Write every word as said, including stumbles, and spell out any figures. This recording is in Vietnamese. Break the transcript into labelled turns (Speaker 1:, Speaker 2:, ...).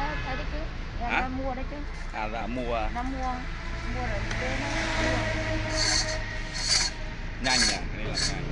Speaker 1: thấy đấy chứ. Em
Speaker 2: Hả?
Speaker 1: đã mua đấy chứ.
Speaker 2: À là mua
Speaker 1: Nó mua mua rồi về nó
Speaker 2: nhanh nhỉ, cái này là nhanh.